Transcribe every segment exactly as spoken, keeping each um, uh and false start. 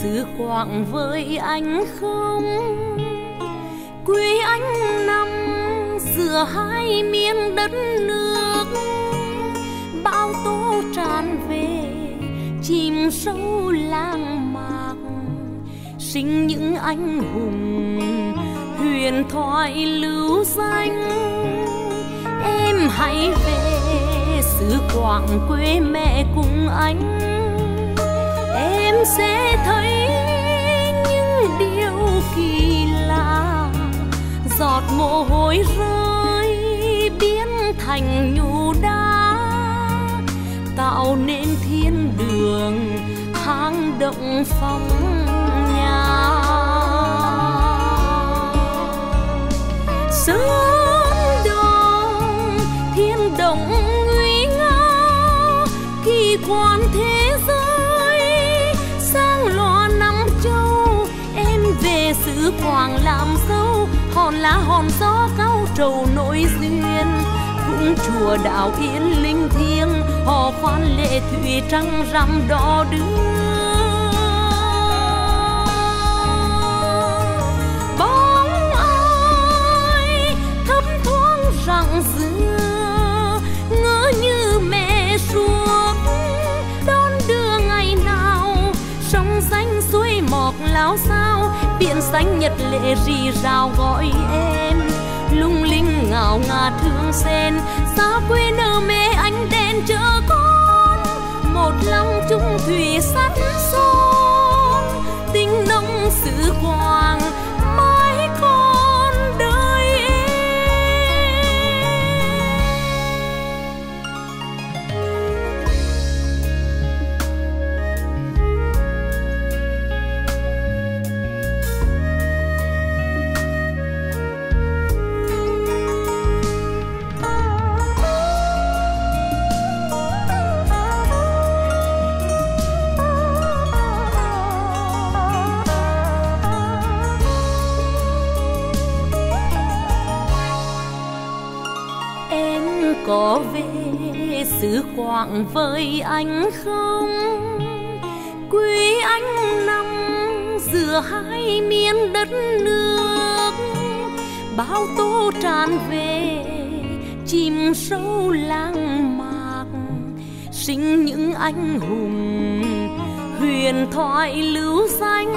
xứ Quảng với anh không? Quê anh nằm giữa hai miền đất nước, bão tố tràn về chìm sâu làng mạc, sinh những anh hùng huyền thoại lưu danh. Em hãy về xứ Quảng quê mẹ cùng anh, em sẽ thấy những điều kỳ lạ, giọt mồ hôi rơi biến thành nhũ đá, tạo nên thiên đường hang động phong nha. Sơn Đông thiên động nguy nga, kỳ quan thế giới sang loa năm châu. Em về xứ Quảng làm dâu, hòn lá hòn gió cao trầu nỗi duyên. Cũng chùa đạo yên linh thiêng, hò khoan lệ thủy trăng rằm đỏ đưa. Bóng ai thấp thoáng rặng dừa, ngỡ như mẹ ruột đón đưa ngày nào. Sông xanh suối mọc lao sao, biển xanh nhật lệ rì rào gọi em. Lung linh ngào ngạt hương sen, xa quê nơ mê ánh đèn chờ con. Một lòng chung thủy sắt son, tình nông xứ Quảng mãi còn đời em. Có về xứ Quảng với anh không? Quê anh nằm giữa hai miền đất nước, bão tố tràn về chìm sâu làng mạc, sinh những anh hùng huyền thoại lưu danh.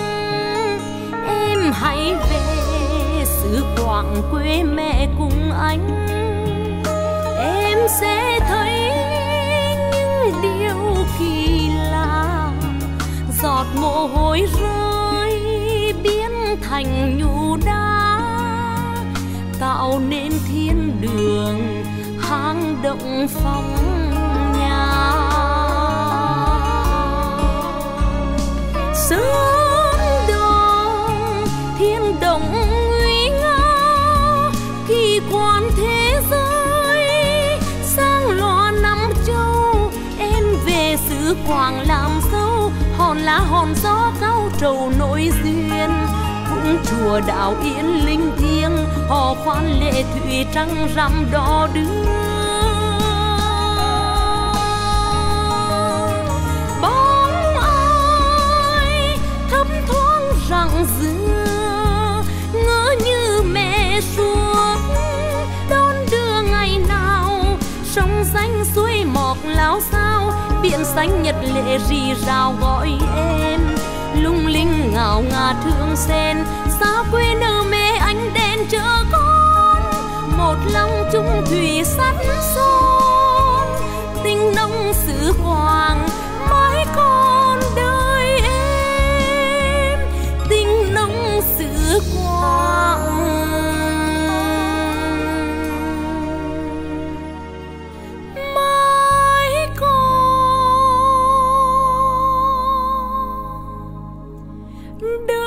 Em hãy về xứ Quảng quê mẹ cùng anh, em sẽ thấy những điều kỳ lạ, giọt mồ hôi rơi biến thành nhũ đá, tạo nên thiên đường hang động phong nha. Sơn Đông thiên động nguy nga, kỳ quan thế giới sang loa năm châu. Em về xứ Quảng làm dâu, hòn lá hòn gió cao trầu nỗi duyên. Cũng chùa đạo yên linh thiêng, hò khoan lệ thủy trăng rằm đỏ đưa. Bóng ai thấp thoáng rặng dừa, ngỡ như mẹ ruột đón đưa ngày nào. Sông xanh suối mọc lao sao, biển xanh nhật lệ rì rào gọi em. Lung linh ngào ngạt hương sen, xa quê nơ mê ánh đèn chờ con. Một lòng chung thủy sắt son, tình nông xứ Quảng mãi còn đời em. Tình nông xứ Quảng đời.